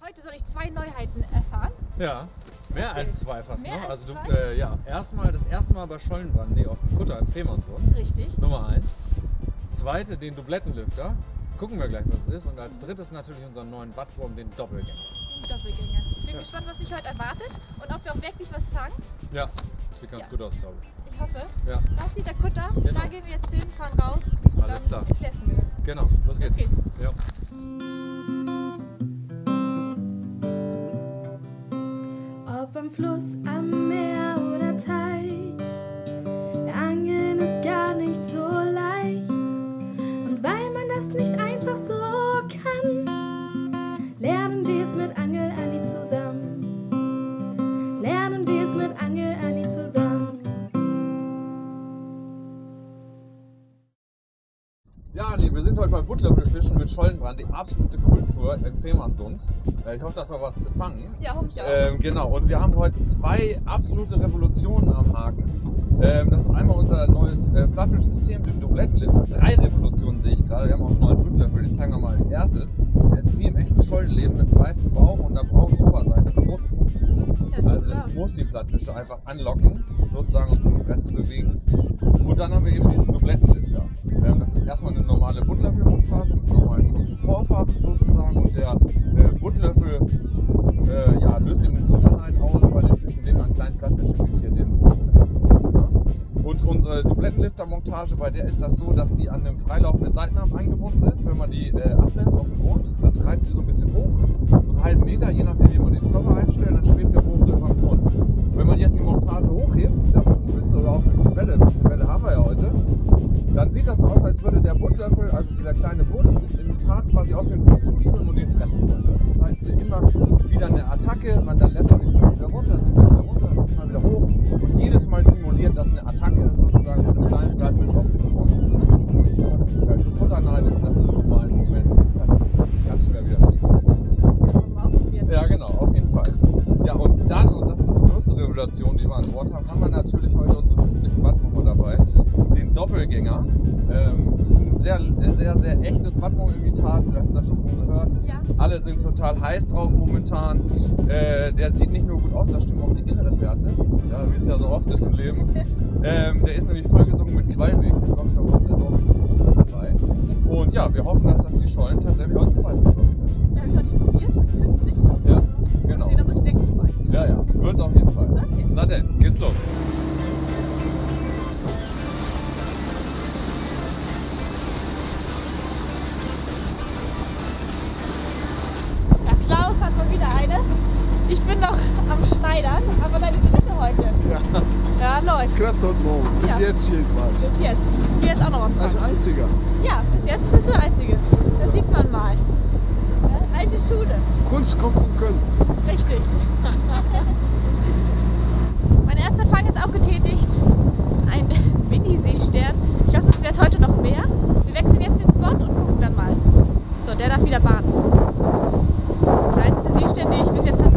heute soll ich 2 Neuheiten erfahren. Ja, mehr als 2 fast. Mehr Ne? als Also du, 2? ja, das erste Mal bei Schollenbrandee auf dem Kutter in Fehmarnsund. Richtig. Nummer 1. Zweite, den Dublettenlifter. Gucken wir gleich, was es ist. Und als drittes natürlich unseren neuen Wattwurm, den Doppelgänger. Doppelgänger. Ich bin gespannt, was mich heute erwartet und ob wir auch wirklich was fangen. Ja, sieht ganz gut aus, glaube ich. Ich hoffe. Ja. Da steht der Kutter, Genau. da gehen wir jetzt hin, fahren raus und Alles dann klar. erklärst du mir das. Genau, los geht's. Ja. Ob am Fluss, am Meer oder Teich, Angeln ist gar nicht so leicht. Und weil man das nicht einfach so kann, lernen wir es mit Angel Anni zusammen. Lernen wir es mit Angel Anni zusammen. Ja, Anni, wir sind heute beim Buttlöffelfischen mit Schollenbrand, die absolute Kultur in Fehmarnsund. Ich hoffe, dass wir was fangen. Ja, hoffe ich auch. Genau, und wir haben heute 2 absolute Revolutionen am Haken. Das ist einmal unser neues Flatfisch-System, den Dublettenlifter. 3 Revolutionen sehe ich gerade. Wir haben auch einen neuen Buttlöffel, den zeigen wir mal als erstes. Der ist wie im echten Schollenleben mit weißem Bauch und einer braunen Oberseite. Also das muss die Plattfische einfach anlocken, sozusagen und zur Fresse bewegen. Und dann haben wir eben diesen Dublettenlifter. Das ist erstmal eine normale Buttlöffelmontage mit normalen Vorfach sozusagen. Und der Buttlöffel ja, löst eben eine Sicherheit aus bei den Fischen, indem man einen kleinen Plattfisch imitiert, den Und unsere Dublettenlifter-Montage, bei der ist das so, dass die an einem freilaufenden Seitenarm eingebunden ist. Wenn man die ablässt auf dem Grund, dann treibt sie so ein bisschen hoch, so einen halben Meter, je nachdem wie man den Stopper einstellt, dann schwebt der Bogen so über dem Grund. Wenn man jetzt die Montage hochhebt, da spitze oder auch durch die Welle haben wir ja heute, dann sieht das aus, als würde der Buttlöffel, also dieser kleine Bodenimitat, quasi auf den Boden zuschwimmen und den fressen wollen. Das heißt, immer wieder eine Attacke, man dann lässt man den Fisch wieder runter, dann wieder runter, dann geht man wieder hoch und jedes Mal simuliert das eine Attacke sozusagen von einem kleinen Plattfisch auf den Grund. Die Futterneid ist das im normalen Moment ganz schwer widerstehen. Ja, genau, auf jeden Fall. Ja, und dann, und das ist die größte Revolution, die wir an Bord haben, haben wir natürlich heute unsere 50 Wattwurmer dabei, den Doppelgänger. Ein sehr echtes Wattwurm-Imitat, du hast das schon von gehört. Ja. Alle sind total heiß drauf momentan. Der sieht nicht nur gut aus, da stimmen auch die inneren Werte. Ja, wie es ja so oft ist im Leben. Der ist nämlich vollgesungen mit Qualweg, der kommt auch heute noch dabei. Und ja, wir hoffen, dass das die Schollen tatsächlich heute zu Preis bekommen. Ja, ich habe schon informiert, günstig. Ja, genau. Okay, dann muss ich wirklich vorbei. Ja, wird auf jeden Fall. Okay. Na denn, geht's los. Ja, Klaus hat mal wieder eine. Ich bin noch am Schneidern, aber deine dritte heute. Ja, Ja, läuft. klappt heute Morgen. Bis Ja. jetzt jedenfalls. Bis jetzt. Müssen wir jetzt auch noch was Als fangen. einziger. Ja, bis jetzt bist du der Einzige. Das sieht man mal. Ja, alte Schule. Kunst kommt vom Können. Richtig. Mein erster Fang ist auch getätigt. Ein Mini-Seestern. Ich hoffe, es wird heute noch mehr. Wir wechseln jetzt den Spot und gucken dann mal. So, der darf wieder baden. Der einzige Seestern, den ich bis jetzt hatte.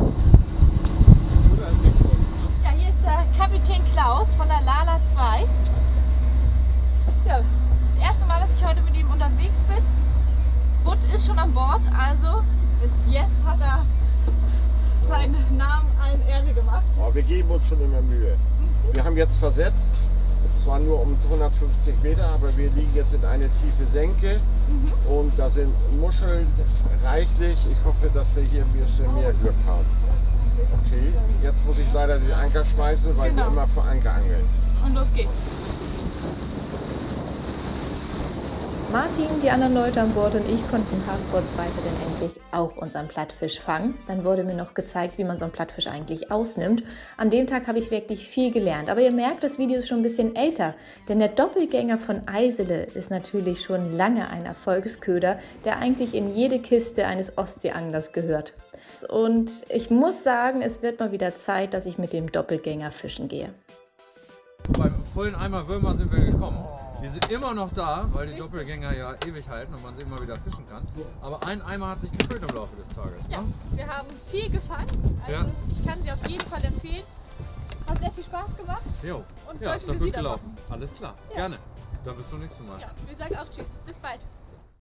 Ja, hier ist der Kapitän Klaus von der Lala 2. Ja, das erste Mal, dass ich heute mit ihm unterwegs bin. Butt ist schon an Bord, also bis jetzt hat er seinen Namen allen Ehre gemacht. Oh, wir geben uns schon immer Mühe. Wir haben jetzt versetzt, zwar nur um 150 Meter, aber wir liegen jetzt in eine tiefe Senke und da sind Muscheln reichlich. Ich hoffe, dass wir hier ein bisschen mehr Glück haben. Okay, jetzt muss ich leider den Anker schmeißen, weil wir Genau. immer vor Anker angeln. Und los geht's. Martin, die anderen Leute an Bord und ich konnten ein paar Spots weiter denn endlich auch unseren Plattfisch fangen. Dann wurde mir noch gezeigt, wie man so einen Plattfisch eigentlich ausnimmt. An dem Tag habe ich wirklich viel gelernt. Aber ihr merkt, das Video ist schon ein bisschen älter, denn der Doppelgänger von Eisele ist natürlich schon lange ein Erfolgsköder, der eigentlich in jede Kiste eines Ostseeanglers gehört. Und ich muss sagen, es wird mal wieder Zeit, dass ich mit dem Doppelgänger fischen gehe. Beim vollen Eimer Würmer sind wir gekommen. Die sind immer noch da, weil die Doppelgänger ja ewig halten und man sie immer wieder fischen kann. Aber ein Eimer hat sich gefüllt im Laufe des Tages. Ja, Ne? wir haben viel gefangen. Also Ja. ich kann sie auf jeden Fall empfehlen. Hat sehr viel Spaß gemacht. Jo. Und Ja, sollten ist doch wir gut wieder gelaufen. Alles klar. Ja. Gerne. Dann bis zum nächsten Mal. Ja, wir sagen auch Tschüss. Bis bald.